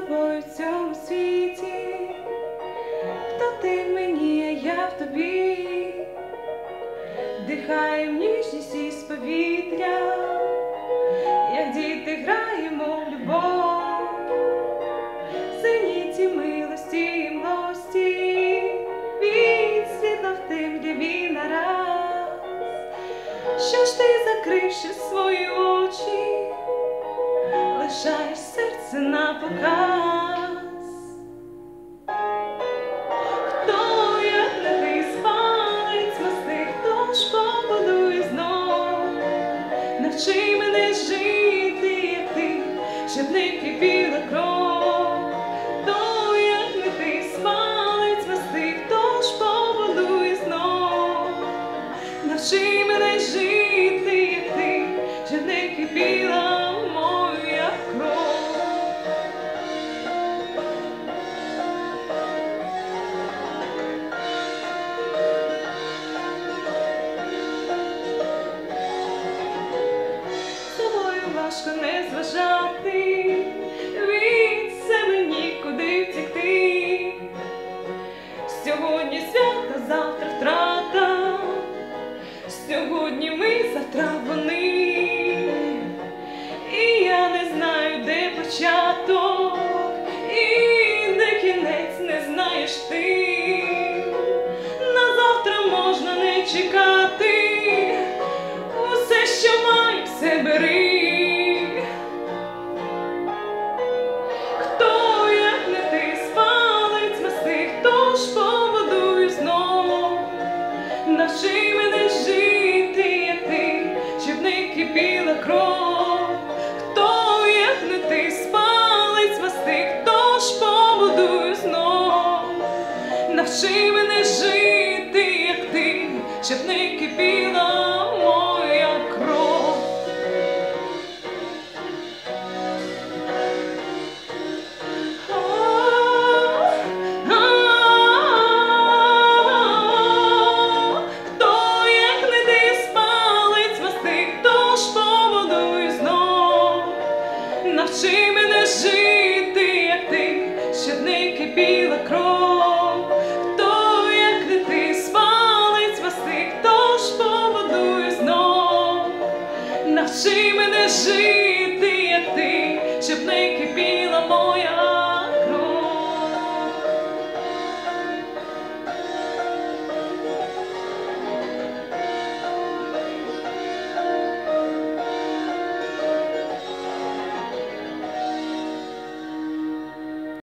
тобою в цьому світі, хто ти в мені, а я в тобі, вдихаєм ніжність із повітря, як діти граємо в любов, зеніті милості і млості, від світла в темряві нараз. Що ж ти, закривши свої очі, лишаєш серце на показ? Хто, як не ти, спалить мости, хто ж побудує знов? Навчи мене жити, як ти, щоб не кипіла кров. Хто, як не ти, спалить мости, хто ж побудує знов? Навчи мене жити, як ти, щоб не кипіла моя кров. З тобою важко не зважати, від себе нікуди втекти. Сьогодні свято, завтра втрата, сьогодні ми, завтра вони. І я не знаю, де початок, і де кінець, не знаєш ти. На завтра можна не чекати, усе, що маю, все бери. Хто, як не ти, спалить мости, хто ж побудує знов? Навчи мене жити, як ти, щоб не кипіла кров. Хто, як не ти, спалить мости, хто ж побудує знов? Навчи мене жити, як ти, щоб не кипіла моя кров. Хто, як не ти, спалить мости, хто ж побудує знов? Навчи мене жити, як ти, щоб не кипіла кров. Хто, як не ти, спалить мости, хто ж побудує знов? Навчи мене жити, як ти, щоб не кипіла моя